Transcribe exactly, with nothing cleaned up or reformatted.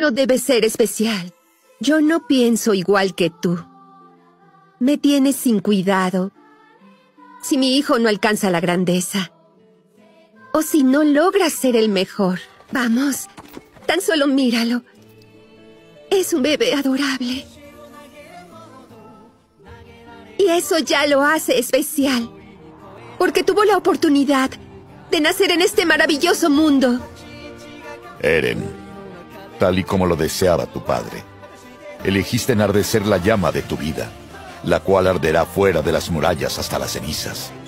No debe ser especial. Yo no pienso igual que tú. Me tienes sin cuidado. Si mi hijo no alcanza la grandeza, o si no logra ser el mejor. Vamos, tan solo míralo. Es un bebé adorable. Y eso ya lo hace especial, porque tuvo la oportunidad de nacer en este maravilloso mundo. Eren, tal y como lo deseaba tu padre, elegiste enardecer la llama de tu vida, la cual arderá fuera de las murallas hasta las cenizas.